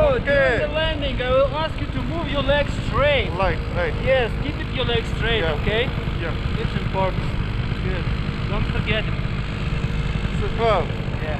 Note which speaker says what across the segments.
Speaker 1: during the landing, I will ask you to move your legs straight.
Speaker 2: Right.
Speaker 1: Yes, keep your legs straight,
Speaker 2: Yeah.
Speaker 1: okay?
Speaker 2: Yeah.
Speaker 1: It's important. Good. Don't forget it.
Speaker 2: Superb.
Speaker 1: Yeah.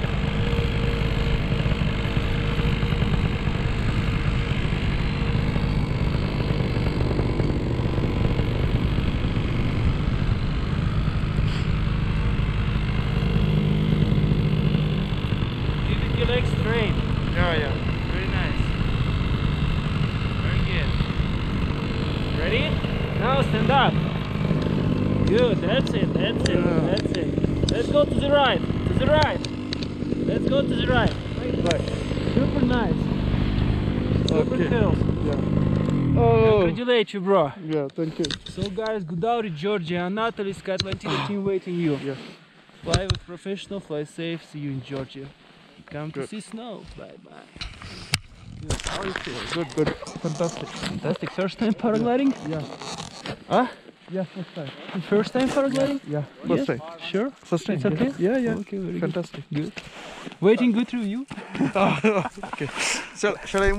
Speaker 1: Keep your legs straight.
Speaker 2: Yeah.
Speaker 1: Very nice. Very good. Ready? Now stand up. Good, that's it. Let's go to the right. Let's go to the right.
Speaker 2: Right.
Speaker 1: Super nice. Super
Speaker 2: Okay.
Speaker 1: hills.
Speaker 2: Yeah. Oh.
Speaker 1: Congratulate you, bro.
Speaker 2: Yeah, thank you.
Speaker 1: So guys, Gudauris, Georgia, Anatoly, Sky-Atlantica team waiting you.
Speaker 2: Yeah.
Speaker 1: Fly with professional, fly safe, see you in Georgia. Come to
Speaker 2: Good.
Speaker 1: see snow. Bye bye. Good. How you feel?
Speaker 2: Good. Fantastic.
Speaker 1: Fantastic. First time paragliding?
Speaker 2: Yeah.
Speaker 1: Huh?
Speaker 2: Yeah, first time.
Speaker 1: First time paragliding?
Speaker 2: Yeah, first time.
Speaker 1: Sure?
Speaker 2: First time.
Speaker 1: It's okay?
Speaker 2: Yeah.
Speaker 1: Okay, very
Speaker 2: Fantastic.
Speaker 1: good. Waiting good through you.
Speaker 2: Okay. Shall I